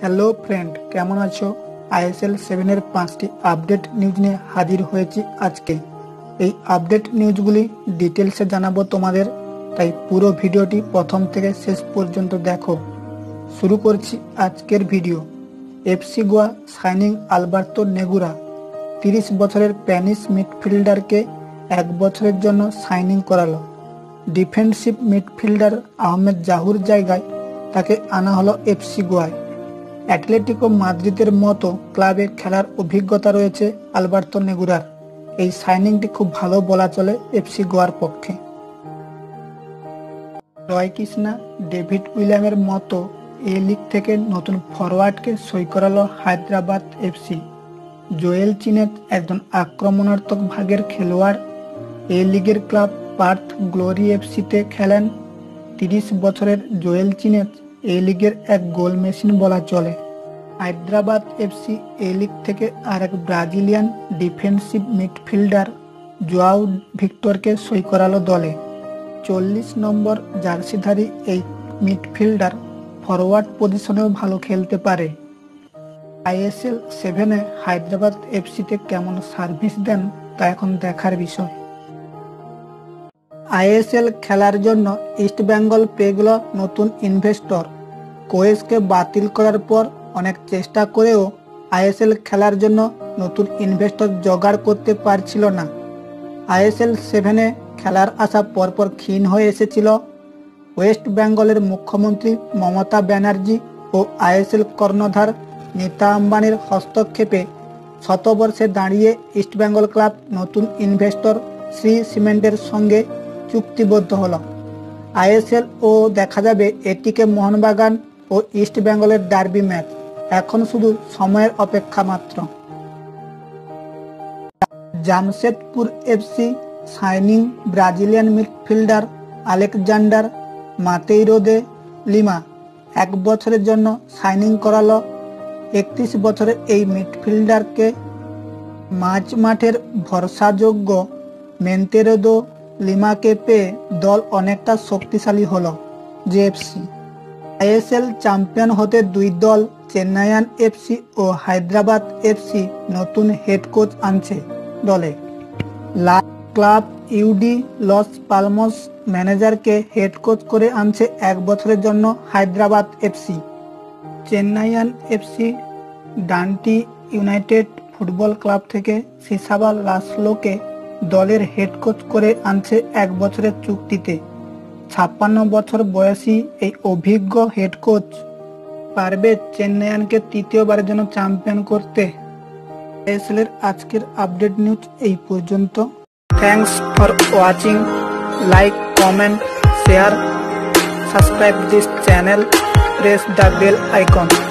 Hello friend, কেমন আছো? ISL 7 এর 5টি আপডেট নিউজ নিয়ে হাজির হয়েছি আজকে। এই আপডেট নিউজগুলি ডিটেলসে জানাবো তোমাদের, তাই পুরো ভিডিওটি প্রথম থেকে শেষ পর্যন্ত দেখো। শুরু করছি আজকের video. FC Goa signing Alberto Noguera. 30 বছরের স্প্যানিশ মিডফিল্ডারকে 1 বছরের জন্য সাইনিং করালো। ডিফেন্সিভ মিডফিল্ডার আহমেদ জাহুর জায়গায় তাকে আনা হলো এফসি গোয়ায়। অ্যাটলেটিকো মাদ্রিদের মতো ক্লাবে খেলার অভিজ্ঞতা রয়েছে আলবার্তো নেগুরার। এই সাইনিংটি খুব ভালো বলা চলে এফসি গোয়ার পক্ষে। রয় কৃষ্ণা, ডেভিড উইলিয়ামের মতো এ লিগ থেকে নতুন ফরওয়ার্ডকে সই করালো হায়দ্রাবাদ এফসি। জোয়েল চিনেজ একজন আক্রমণাত্মক ভাগের খেলোয়াড়। এ লিগের ক্লাব পার্থ গ্লোরি এফসিতে খেলেন। 30 বছরের জোয়েল চিনেজ এ লিগের এক গোল মেশিন বলা চলে। হায়দ্রাবাদ এফসি এ লিগ থেকে আরেক ব্রাজিলিয়ান ডিফেন্সিভ মিডফিল্ডার জোয়াও ভিক্টরকে সই করালো দলে। 40 নম্বর জার্সিধারী এই মিডফিল্ডার ফরওয়ার্ড পজিশনেও ভালো খেলতে পারে। আইএসএল 7-এ হায়দ্রাবাদ এফসিতে কেমন সার্ভিস দেন তা এখন দেখার বিষয়। আইএসএল খেলার জন্য ইস্টবেঙ্গল পেয়ে গেল নতুন ইনভেস্টর। কোয়েসকে বাতিল করার পর অনেক চেষ্টা করেও আইএসএল খেলার জন্য নতুন ইনভেস্টর জোগাড় করতে পারছিল না। আইএসএল 7-এ খেলার আশা পরপর ক্ষীণ হয়ে এসেছিল। ওয়েস্ট বেঙ্গলের মুখ্যমন্ত্রী মমতা ব্যানার্জি ও আইএসএল কর্ণধার নীতা আম্বানির হস্তক্ষেপে শতবর্ষে দাঁড়িয়ে ইস্টবেঙ্গল ক্লাব নতুন ইনভেস্টর শ্রী সিমেন্টের সঙ্গে চুক্তিবদ্ধ হল। আইএসএল ও দেখা যাবে এটিকে মোহনবাগান ও ইস্ট বেঙ্গলের ডার্বি ম্যাচ। এখন শুধু সময়ের অপেক্ষা মাত্র। Jamshedpur FC signing Brazilian midfielder Alexandre Mateiro de Lima. 1 বছরের জন্য সাইনিং করালো। 31 বছরের এই মিডফিল্ডারকে মাঝ মাঠের ভরসাযোগ্য মেন্তেরো দে লিমাকে পেয়ে দল অনেকটা শক্তিশালী হলো। জেএফসি আইএসএল চ্যাম্পিয়ন হতে 2 দল চেন্নাইয়ান এফসি ও হায়দ্রাবাদ এফসি নতুন হেড কোচ আনছে দলে। ক্লাব ইউডি লস পালমস ম্যানেজারকে হেড কোচ করে আনছে 1 বছরের জন্য Hyderabad FC. Chennaiyin FC Dundee United football club থেকে সিসাবা লাসলোকে দলের হেড কোচ করে আনছে 1 বছরের চুক্তিতে। 56 বছর বয়সী এই অভিজ্ঞ হেড কোচ পারবে চেন্নাইয়ানকে 3য়বারের জন্য চ্যাম্পিয়ন করতে। আইএসএল এর আজকের আপডেট নিউজ এই পর্যন্ত। Thanks for watching. Like, comment, share, subscribe this channel, press the bell icon.